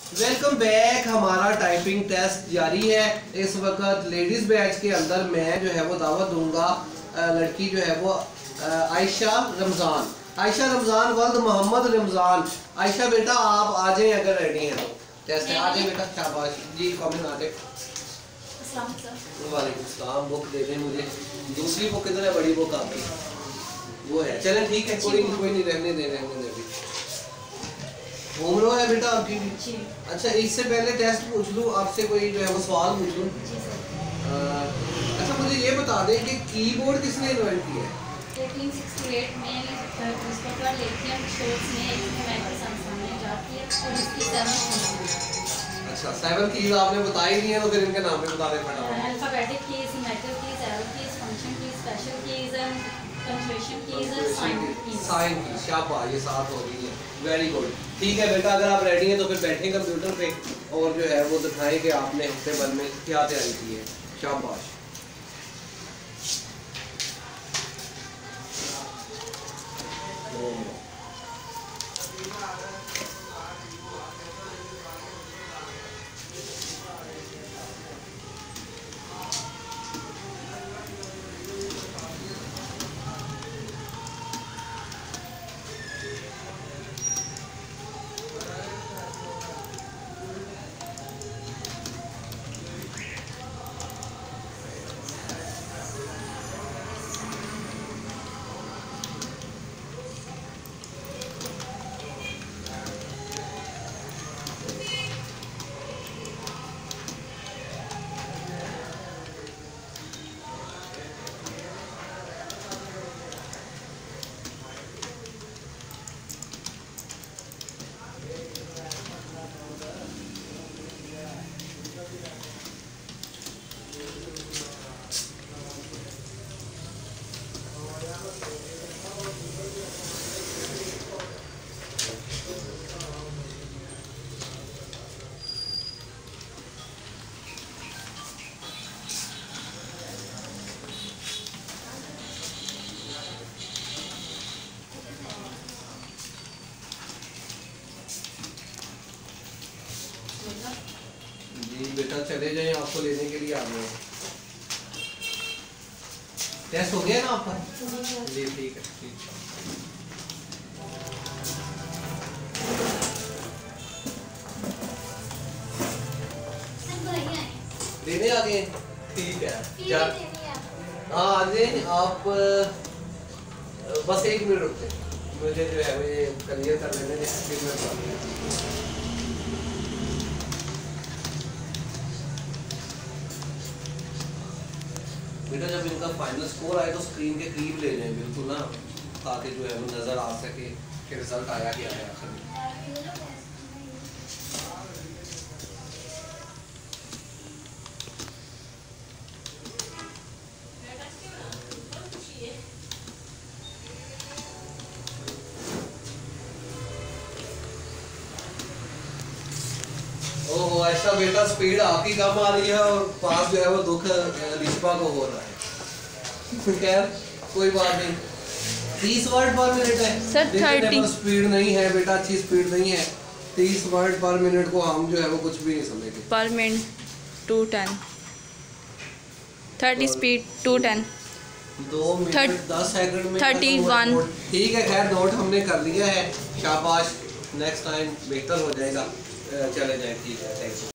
Welcome back. हमारा typing test जारी है। इस वक्त लेडीज़ बैच के अंदर मैं जो है वो दावत दूंगा लड़की जो है वो आयशा रमज़ान वल्द मोहम्मद रमज़ान। आयशा बेटा आप आ जाएं अगर रेडी हैं तो। टेस्ट है, आ जाए बेटा। शाबाश जी, कमेंट आ जाए। वालेकुम सलाम। बुक दे दें मुझे। दूसरी बुक किधर है? बड़ी बुक आपकी वो है। चलें ठीक है, कोई नहीं, रहने दे। घूम लो है बेटा आपकी भी। अच्छा, इससे पहले टेस्ट पूछ लूँ आपसे, कोई जो है वो सवाल पूछ लूँ। अच्छा, मुझे ये बता दें कि कीबोर्ड किसने इन्वेंट किया है? 1868 में क्रिस्टोफर लेथियम शोल्ट्ज ने जाती है और इसकी 7 अच्छा, 7 कीज आपने बताई नहीं है तो फिर इनके नाम पे बता दें फटाफट। Alphabetic keys, symmetric keys, arrow keys, function keys, special keys and punctuation keys and sign keys. शाबाश, ये 7 हो गई है। Very good. ठीक है बेटा, अगर आप रेडी हैं तो फिर बैठें कंप्यूटर पे और जो है वो दिखाएं कि आपने हफ्ते भर में क्या तैयारी की है। शाबाश। जी बेटा, चले जाएं, आपको लेने के लिए आ गए। टेस्ट हो गया ना आपका? जी ठीक है, ठीक। लेने आ गए? ठीक है, हाँ आ जाए आप। बस 1 मिनट रुकते, मुझे जो है ये क्लियर कर लेने दें। बेटा, जब इनका फाइनल स्कोर आए तो स्क्रीन के करीब ले जाएं बिल्कुल ना, ताकि जो है वो नज़र आ सके कि रिजल्ट आया क्या है आखिर में। ओह ऐसा बेटा, स्पीड आपकी कम आ रही है और पास जो है वो दुख लिशपा को हो रहा है। खैर कोई बात नहीं। 30 वर्ड पर मिनट है सर। 30 स्पीड नहीं है बेटा, अच्छी स्पीड नहीं है। 30 वर्ड पर मिनट को हम जो है वो कुछ भी नहीं समझेंगे। पर मिनट 210, 30 स्पीड 210, 2 मिनट 10 सेकंड में 31। ठीक है, खैर नोट हमने कर लिया है। शाबाश, नेक्स्ट टाइम बेहतर हो जाएगा। चले जाए, ठीक है, थैंक यू।